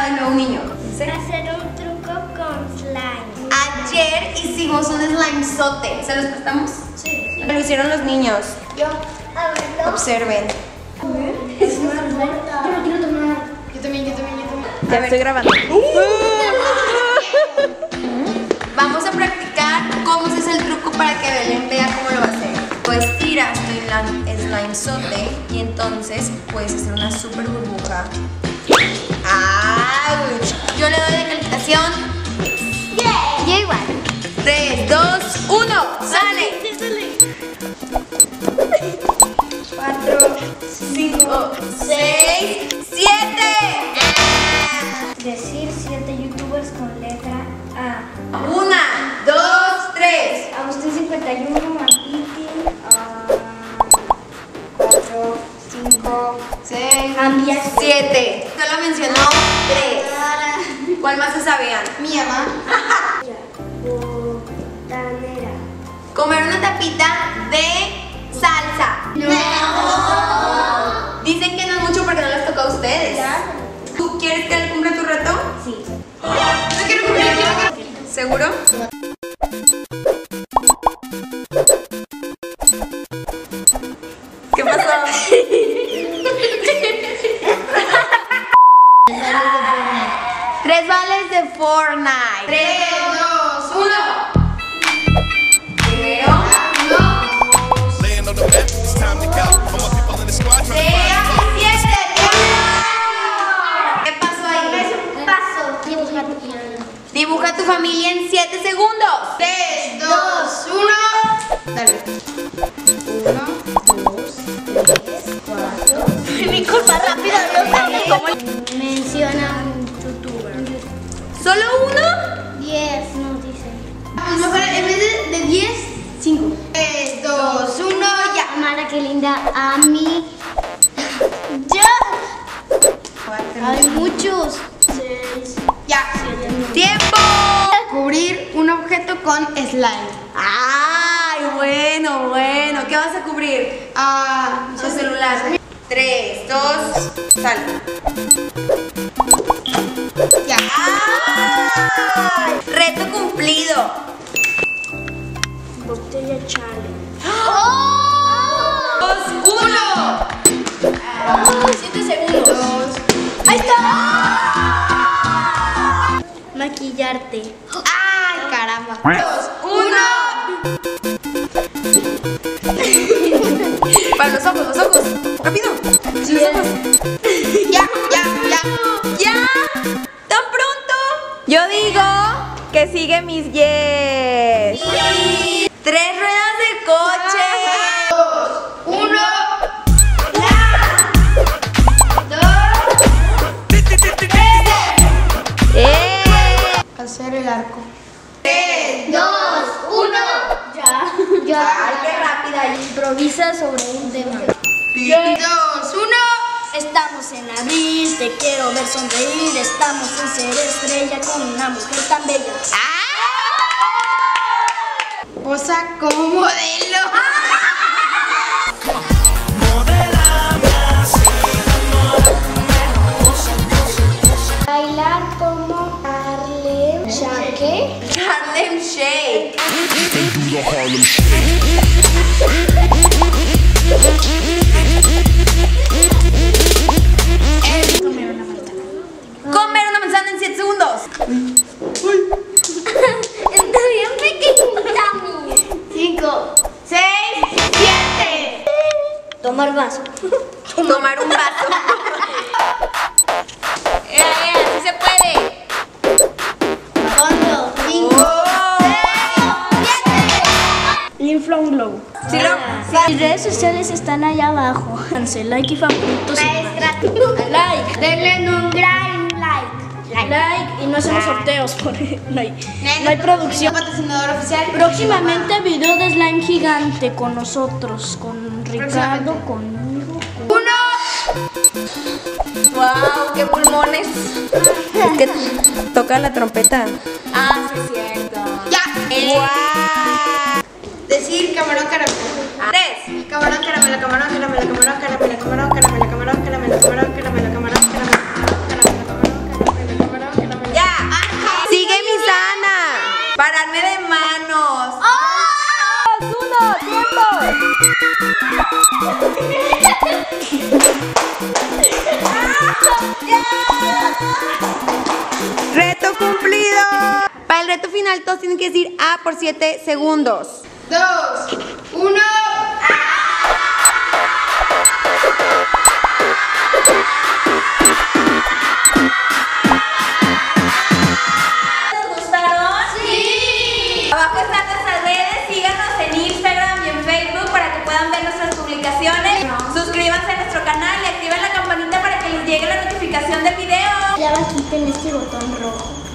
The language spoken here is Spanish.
de nuevo un niño? Hacer un truco con slime. Ayer hicimos un slimezote. ¿Se los prestamos? Sí. Lo hicieron los niños. Yo, a verlo. Observen. Es una vuelta. Yo no quiero tomar. Yo también. Ya estoy grabando. Vamos a practicar cómo se hace el truco para que Belén vea cómo lo va a hacer. Pues tiras tu slimezote y entonces puedes hacer una super burbuja. ¡Auch! Yo le doy de calificación. Yeah. Yo igual. 3, 2, 1. ¡Sale! 4, 5, 6, 7. Decir 7 youtubers con letra A. 1, 2, 3. Agustín 51, Matiti, 4, 5, 6, Ambia 7. Solo mencionó 3. ¿Cuál más se sabían? Mi mamá. Botanera. Comer una tapita de salsa. Dicen que no es mucho porque no les toca a ustedes. ¿Tú quieres que él cumpla tu reto? Sí. No quiero cumplir, ¿seguro? ¿Qué pasó? 3 vales de Fortnite. 3, 2, 1. Primero. Laying on the map, it's time to go. All my people in the squad trying to find me. ¿Qué pasó ahí? Un paso. Dibuja tu familia en 7 segundos. 3, 2, 1. Dale. 1, 2, 3, 4. Mi culpa, rápido, ¿cómo? Menciona un youtuber. ¿Solo uno? 10, nos dicen. Mejor en vez de 10, 5. 3, 2, 1, ya. Mara, qué linda. A mí. Yo. 4. Hay muchos. 6. Ya. ¡Tiempo! Cubrir un objeto con slime. ¡Ay, bueno, bueno! ¿Qué vas a cubrir? Su celular. 3, 2, sal. Ya. ¡Ay! Reto cumplido. Botella challenge. 2, 1. 7 segundos. ¡Ahí está! Maquillarte. Ay, caramba. 2, 1. Para los ojos. ¡Rápido! Sí, los ojos. Ya. ¿Ya? ¿Tan pronto? Yo digo que sigue mis 10. 3 ruedas de coche. 2, 1. Hacer el arco. 3, 2, 1. Ya. ¡Ay, qué rápida! Improvisa sobre un tema. 3, 2, 1. Estamos en abril, te quiero ver sonreír. Estamos en ser estrella con una mujer tan bella. Posa como modelo. Bailar como Harlem Shake. Harlem Shake. Comer una manzana en 7 segundos. Está bien pequeñita. 5, 6, 7. tomar vaso. Tomar un vaso. ¡Sí se puede! Fondo. 5, 6, Infla un globo. Sí, Mis redes sociales están allá abajo. Dense like y favoritos. Maestra. Like. Denle un gran Like y no hacemos sorteos porque no hay producción. Patrocinador oficial. Próximamente video de slime gigante con nosotros, con Ricardo, conmigo. 1. ¡Wow! ¡Qué pulmones! Es que toca la trompeta. Ah, sí, es cierto. Ya. ¡Wow! Decir camarón caramelo. 3. Camarón caramelo, camarón caramelo, camarón caramelo, camarón caramelo, camarón caramelo, camarón caramelo, camarón caramelo, caramelo, camarón caramelo. reto final todos tienen que decir A por 7 segundos. 2, 1. ¿Les gustaron? ¡Sí! Abajo están nuestras redes, síganos en Instagram y en Facebook para que puedan ver nuestras publicaciones. Suscríbanse a nuestro canal y activen la campanita para que les llegue la notificación del video. Ya abajito en este botón rojo.